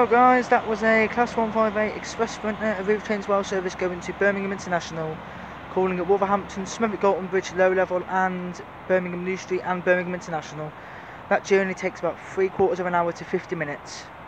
Well guys, that was a Class 158 Express Sprinter Arriva Trains Well service going to Birmingham International, calling at Wolverhampton, Smethwick, Galton Bridge Low Level and Birmingham New Street and Birmingham International. That journey takes about 3/4 of an hour to 50 minutes.